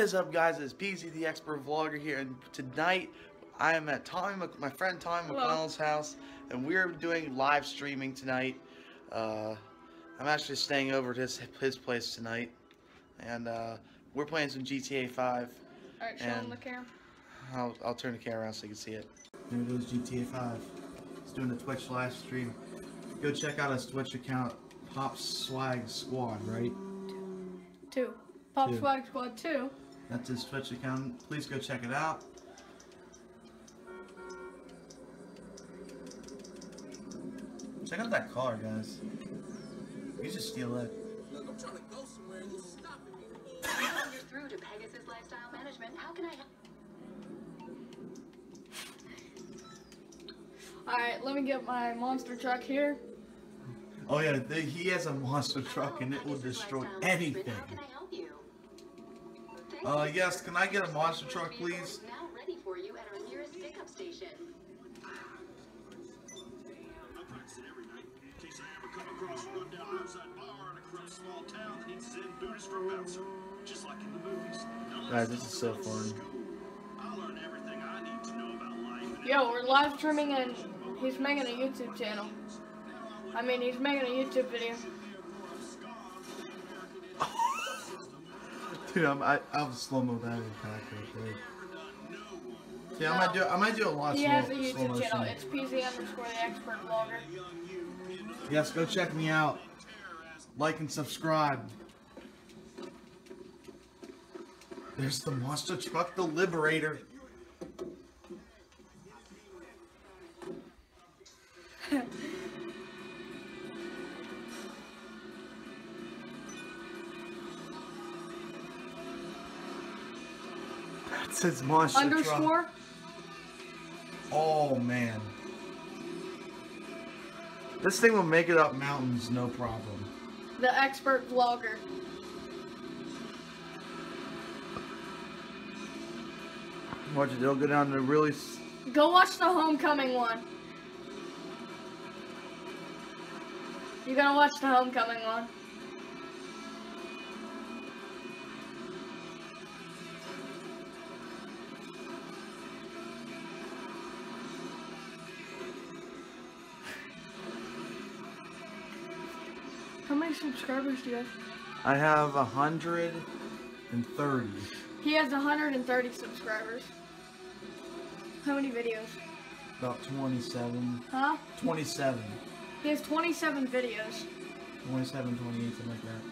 is up, guys? It's PZ the Expert Vlogger here, and tonight I am at my friend Tommy McConnell's house, and we're doing live streaming tonight. I'm actually staying over at his place tonight, and we're playing some GTA 5. Alright, show him the camera. I'll turn the camera around so you can see it. There goes GTA 5. He's doing a Twitch live stream. Go check out his Twitch account, Pop Swag Squad, right? 2. Pop Swag Squad 2. That's his Twitch account. Please go check it out. Check out that car, guys. You should steal it. Look, I'm trying to go somewhere and you're stopping me. You're through to Pegasus Lifestyle Management. How can I help? Alright, let me get my monster truck here. Oh yeah, he has a monster truck and it will destroy anything. How can I help you? Yes, can I get a monster truck, please? Now ready for you at our nearest pickup station. I practice it every night in case I ever come across a rundown roadside bar in a corrupt small town that needs to send booties for a bouncer, just like in the movies. Guys, this is so fun. I'll learn everything I need to know about life. Yo, we're live streaming and he's making a YouTube channel. I mean, he's making a YouTube video. Dude, I'll slow-mo that impact right there. Yeah, I might do a lot of He slow has a YouTube motion. channel. It's PZ_the_expert_vlogger. Yes, go check me out. Like and subscribe. There's the monster truck, the Liberator. That's his monster Underscore. truck. Oh man. This thing will make it up mountains, no problem. The expert vlogger. Watch it, it'll go down to really... Go watch the Homecoming one. You gotta watch the Homecoming one. How many subscribers do you have? I have 130. He has 130 subscribers. How many videos? About 27. Huh? 27. He has 27 videos. 27, 28, something like that.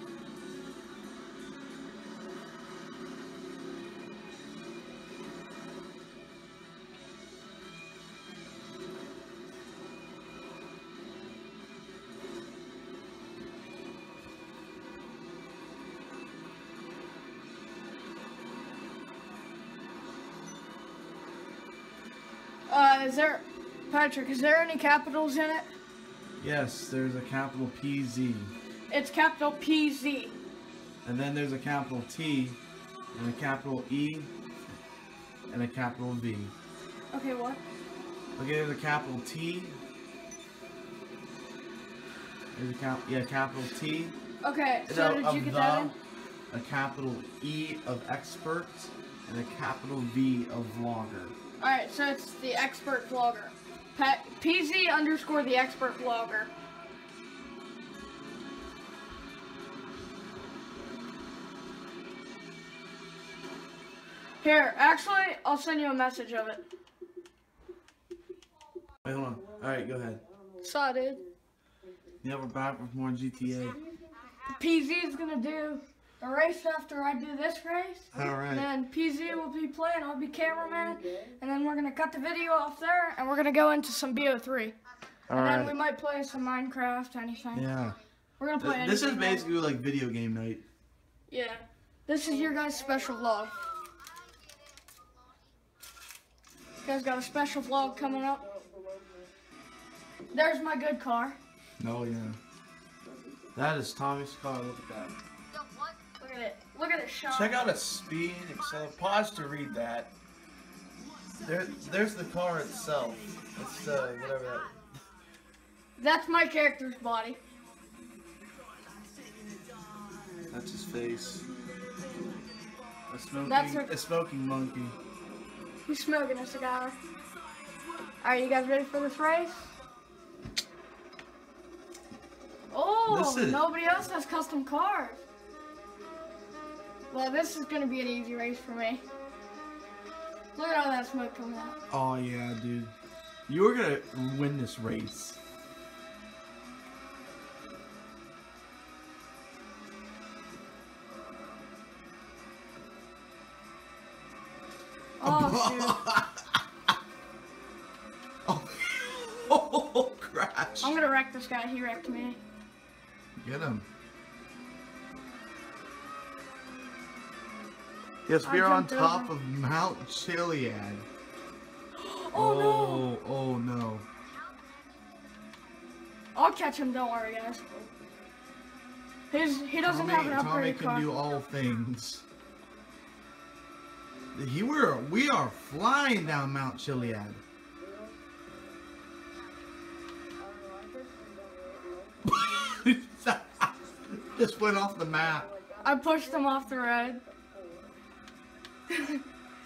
Patrick, is there any capitals in it? Yes, there's a capital PZ. It's capital PZ. And then there's a capital T, and a capital E, and a capital V. Okay, what? Okay, there's a capital T. There's a capital T. Okay, so did you get that in? A capital E of expert, and a capital V of vlogger. Alright, so it's the expert vlogger. PZ_the expert vlogger. Here, actually, I'll send you a message of it. Wait, hold on. Alright, go ahead. Saw, dude. Yeah, we're back with more GTA. PZ is gonna do a race after I do this race. Alright. And then PZ will be playing, I'll be cameraman. And then we're gonna cut the video off there and we're gonna go into some BO3. And then we might play some Minecraft, anything. Yeah. We're gonna play anything. This is basically like video game night. Yeah. This is your guys' special vlog. You guys got a special vlog coming up. There's my good car. Oh yeah. That is Tommy's car, look at that. Look at it. Look at it shine. Check out a speed accelerator. Pause to read that. There's the car itself. It's whatever that. That's my character's body. That's his face. A smoking monkey. He's smoking a cigar. Alright, you guys ready for this race? Oh, nobody else has custom cars. Well, this is gonna be an easy race for me. Look at all that smoke coming out. Oh yeah, dude. You're gonna win this race. Oh, shoot. Oh, crash. I'm gonna wreck this guy. He wrecked me. Get him. Yes, we are on top of Mount Chiliad. Oh no! Oh no. I'll catch him, don't worry guys. He doesn't have an upgraded car. Tommy can do all things. We are flying down Mount Chiliad. Just went off the map. I pushed him off the road. I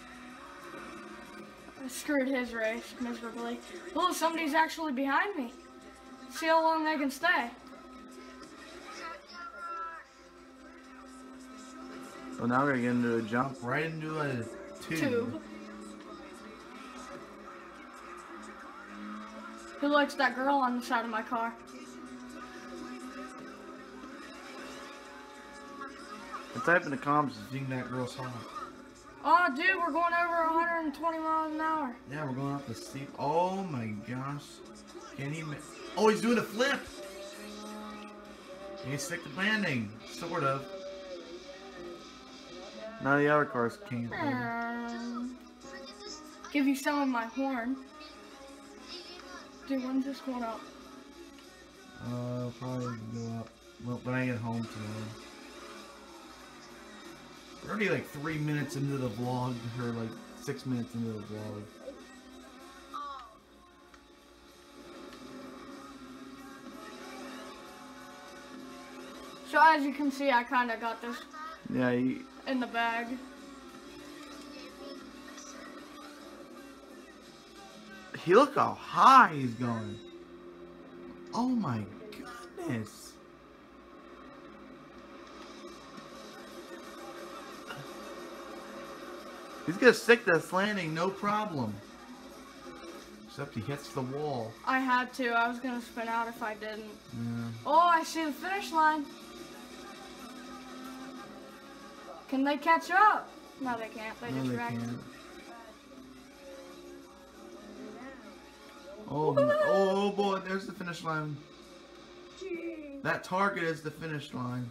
screwed his race miserably. Oh, somebody's actually behind me. See how long they can stay. So now we're gonna get into a jump right into a tube. Who likes that girl on the side of my car? Type in the comments if you think that girl's hot. Oh, dude, we're going over 120 miles an hour. Yeah, we're going up the steep. Oh my gosh. Can he? Oh, he's doing a flip. Can he stick the landing? Sort of. None of the other cars can't. Give you some of my horn. Dude, when's this going up? Probably go up when I get home tomorrow. We're already like 3 minutes into the vlog, or like 6 minutes into the vlog. So as you can see, I kind of got this in the bag. He look how high he's going. Oh my goodness. He's gonna stick this landing, no problem. Except he hits the wall. I had to. I was gonna spin out if I didn't. Yeah. Oh, I see the finish line. Can they catch up? No, they can't. They just wrecked. Oh boy, there's the finish line. That target is the finish line.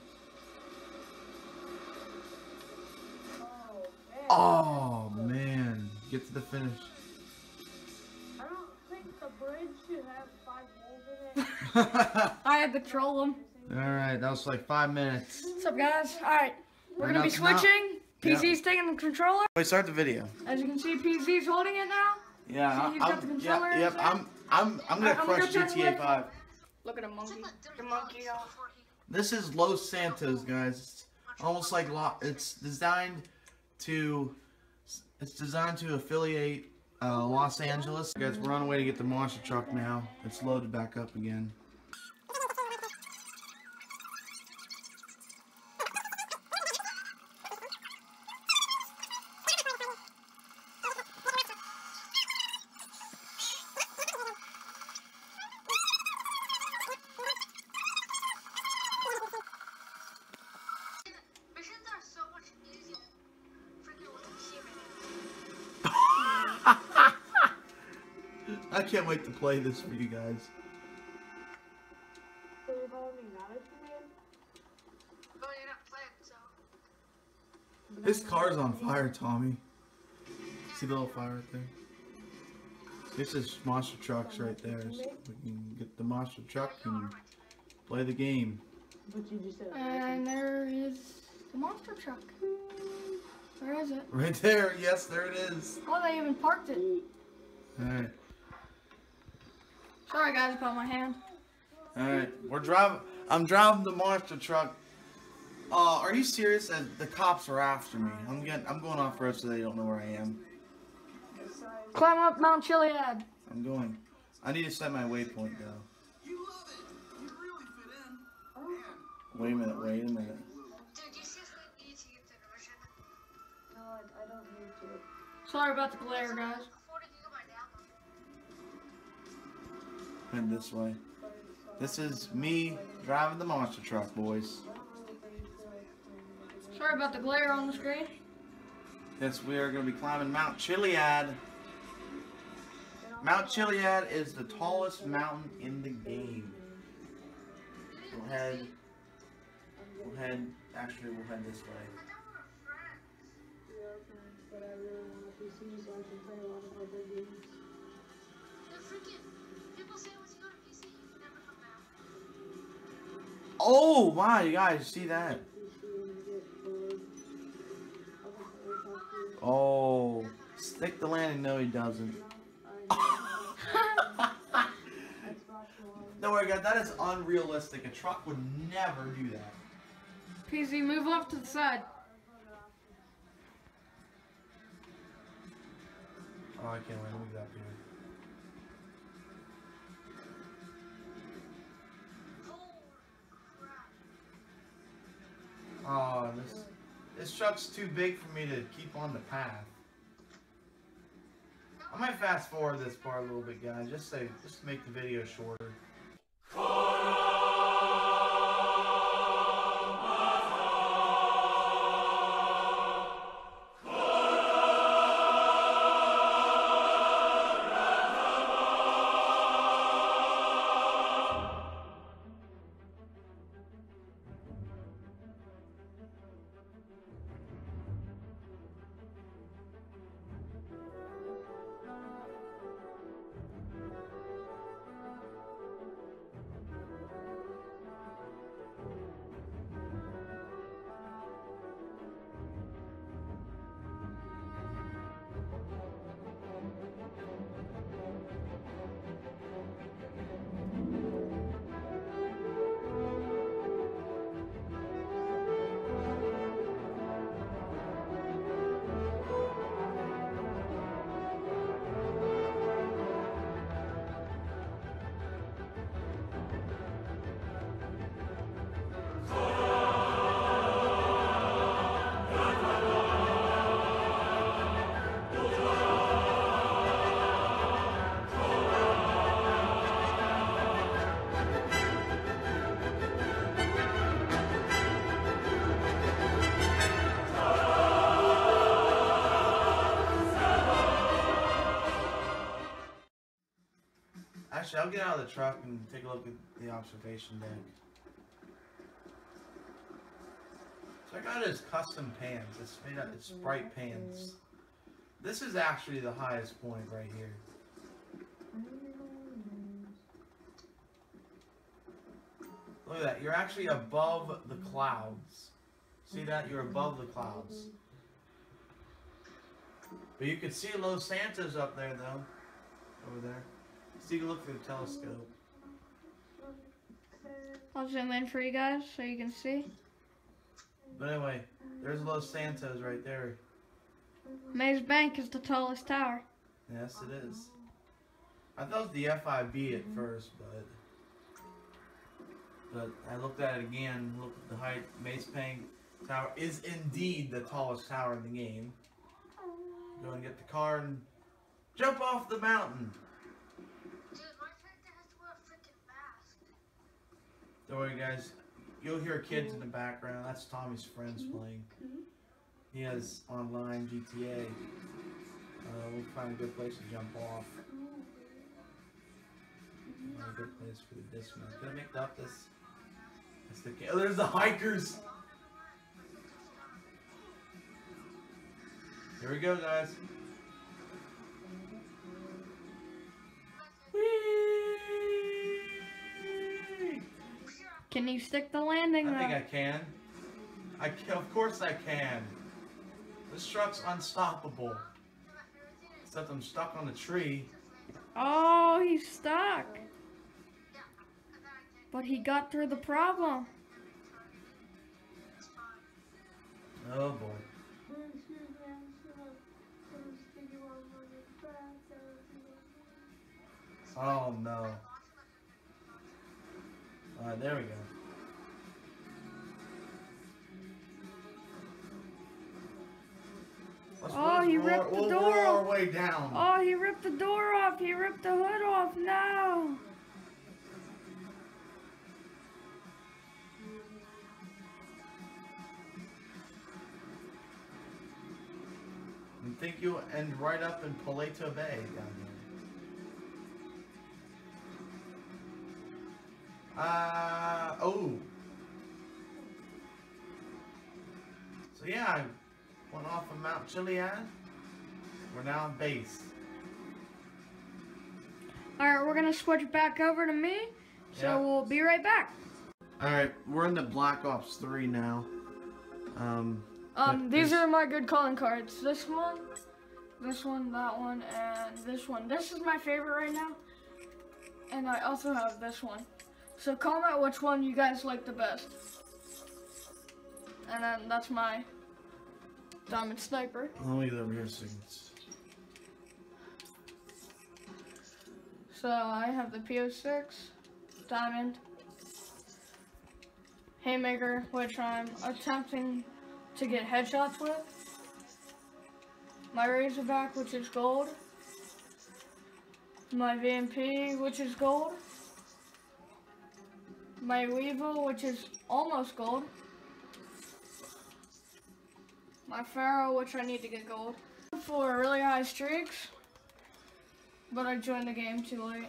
Oh man, get to the finish. I don't think the bridge should have 5 holes in it. I had to troll them. Alright, that was like 5 minutes. What's up guys? Alright, we're gonna be switching. PZ's taking the controller. Wait, start the video. As you can see, PZ's holding it now. Yeah, he's got the controller I'm gonna crush GTA 5. Look at a monkey. The monkey off. This is Los Santos, guys. It's almost like it's designed to affiliate Los Angeles. Guys, we're on the way to get the monster truck now. It's loaded back up again. I can't wait to play this for you guys. This car's on fire, Tommy. See the little fire right there? This is monster trucks right there. So we can get the monster truck and play the game. And there is the monster truck. Where is it? Right there. Yes, there it is. Oh, they even parked it. Alright. Sorry guys about my hand. Alright, I'm driving the monster truck. Are you serious? The cops are after me. I'm going off road so they don't know where I am. Climb up Mount Chiliad. I'm going. I need to set my waypoint though. You love it. You really fit in. Wait a minute. Dude, you seriously need to get to the mission. No, I don't need to. Sorry about the glare, guys. Afforded you my download. Head this way. This is me driving the monster truck, boys. Sorry about the glare on the screen. Yes, we are going to be climbing Mount Chiliad. Mount Chiliad is the tallest mountain in the game. We'll head this way. We are friends, but I really want a PC so I can play a lot of other games. They're freaking. People say once you go to PC, you can never come back. Oh, wow, you guys see that? Oh, stick the landing. No, he doesn't. Don't worry, guys. That is unrealistic. A truck would never do that. PZ, move off to the side. Oh, I can't wait. Let me get up here. Oh, this truck's too big for me to keep on the path. I might fast forward this part a little bit, guys, just to make the video shorter. Actually, I'll get out of the truck and take a look at the observation deck. So I got his custom pans. It's made out of Sprite pans. This is actually the highest point right here. Look at that. You're actually above the clouds. See that? You're above the clouds. But you can see Los Santos up there, though. Over there. So you can look through the telescope. I'll zoom in for you guys so you can see. But anyway, there's Los Santos right there. Maze Bank is the tallest tower. Yes, it is. I thought it was the FIB at first, but I looked at it again. Looked at the height. Maze Bank Tower is indeed the tallest tower in the game. Go and get the car and jump off the mountain. Dude, my character has to wear a freaking mask. Don't worry, guys. You'll hear kids in the background. That's Tommy's friends playing. He has online GTA. We'll find a good place to jump off. A good place for the dismount. Can I make it up this? That's the oh, there's the hikers. Here we go, guys. Whee! Can you stick the landing? I think I can. Of course I can. This truck's unstoppable. Except I'm stuck on a tree. Oh, he's stuck. But he got through the problem. Oh boy. Excuse me, I'm just thinking while I'm on your back. Oh no. Alright, there we go. Oh, he ripped the door roll our off. way down. Oh, he ripped the door off. He ripped the hood off. No. I think you'll end right up in Paleto Bay down here. Oh. So yeah, I went off of Mount Chiliad. We're now on base. Alright, we're going to switch back over to me. So Yeah. we'll be right back. Alright, we're into Black Ops 3 now. These are my good calling cards. This one, that one, and this one. This is my favorite right now. And I also have this one. So comment which one you guys like the best. And then that's my diamond sniper. Let me get over here so you can see. So I have the PO6, diamond, haymaker, which I'm attempting to get headshots with. My Razorback, which is gold. My VMP, which is gold. My Weevil, which is almost gold. My Pharaoh, which I need to get gold. For really high streaks, but I joined the game too late.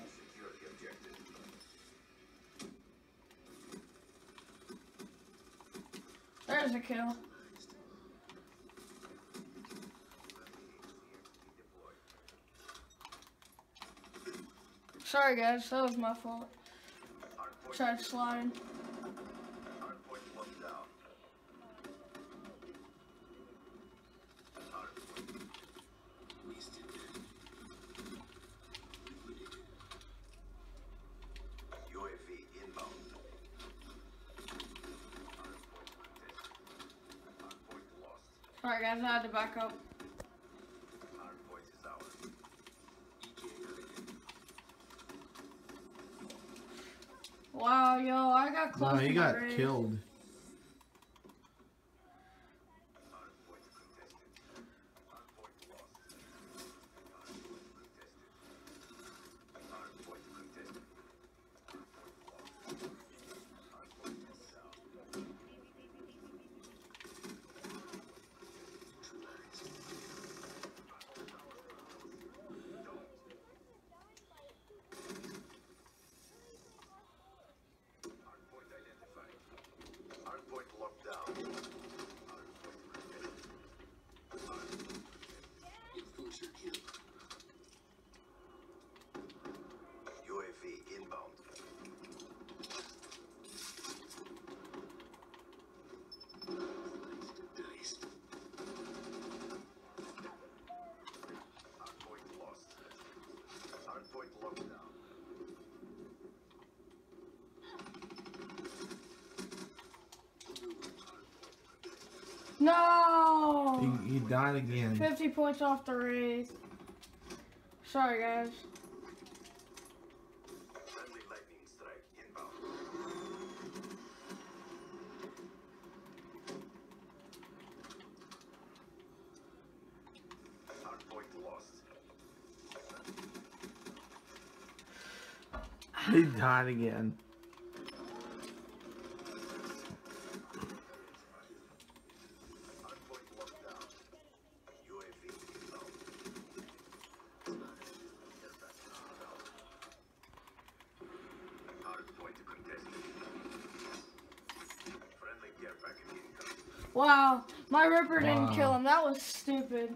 There's a kill. Sorry guys, that was my fault. Tried sliding. Sorry guys, I had to back up. Wow, yo, I got close. No, he to got my race. killed. No! He died again. 50 points off the race. Sorry guys. He died again. Wow, my Ripper didn't kill him. That was stupid.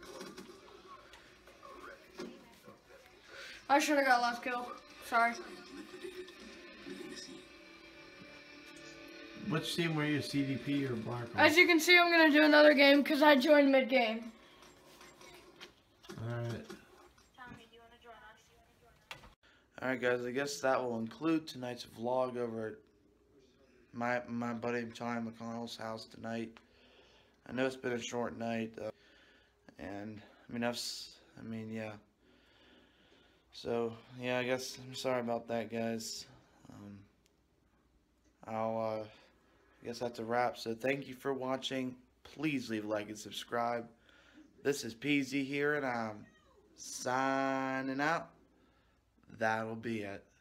I should have got last kill. Sorry. Which team were you, CDP or Black? As you can see, I'm going to do another game because I joined mid-game. Alright. Alright guys, I guess that will include tonight's vlog over at my buddy Tommy McConnell's house tonight. I know it's been a short night, and yeah. So yeah, I guess I'm sorry about that, guys. I guess that's a wrap. So thank you for watching. Please leave a like and subscribe. This is PZ here, and I'm signing out. That'll be it.